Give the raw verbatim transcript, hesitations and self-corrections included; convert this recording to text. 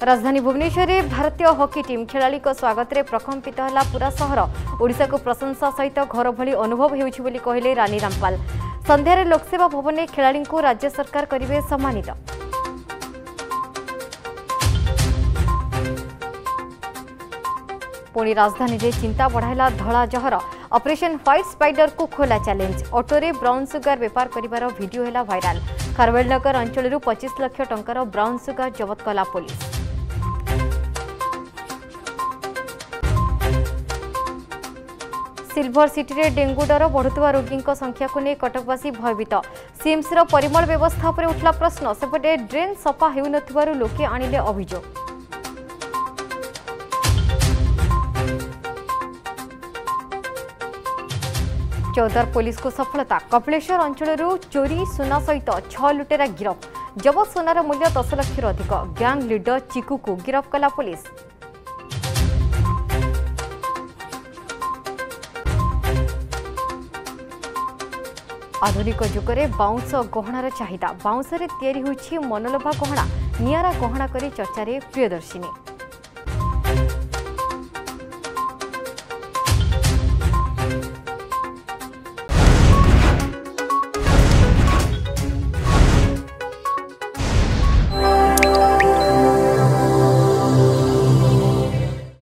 राजधानी भुवनेश्वर में भारतीय हॉकी टीम खेलाड़ी स्वागत में प्रकम्पित है पूरा सहर। ओडिशा को प्रशंसा सहित घर भली अनुभव होउछि कहले रानी रामपाल। संध्यारे लोकसेवा भवन में खेलाड़ी को राज्य सरकार करेंगे सम्मानित। पुणी राजधानी में चिंता बढ़ाइला धला जहर। ऑपरेशन व्हाइट स्पाइडर को खोला चैलेंज। ऑटोरे ब्राउन सुगार बेपार करिवार वीडियो है भाइराल। खारवेलनगर अंचल पच्चीस लाख टंकार ब्राउन सुगार जबत कला पुलिस। सिल्वर सिटी रे डेंगू डर बढ़ुवा रोगी संख्या को नहीं कटकवासी भयभीत। सिम्स रो परिमल व्यवस्था पर उठला प्रश्न। सेपटे ड्रेन सफा हेउनथिबारु लोके आनिले अभियोग। चौदर पुलिस को सफलता। कपिलेश्वर अंचल चोरी सुना सहित छह लुटेरा गिरफ। जबत सोनार मूल्य दस लाख अधिक। गैंग लीडर चिकू को गिरफ कला पुलिस। आधुनिक जुगरे बाउंस गहणार चाहिदा। बाउंस रे तैयारी होइछि मनलोभा गहना। नियारा गहना करी चर्चा रे प्रियदर्शिनी।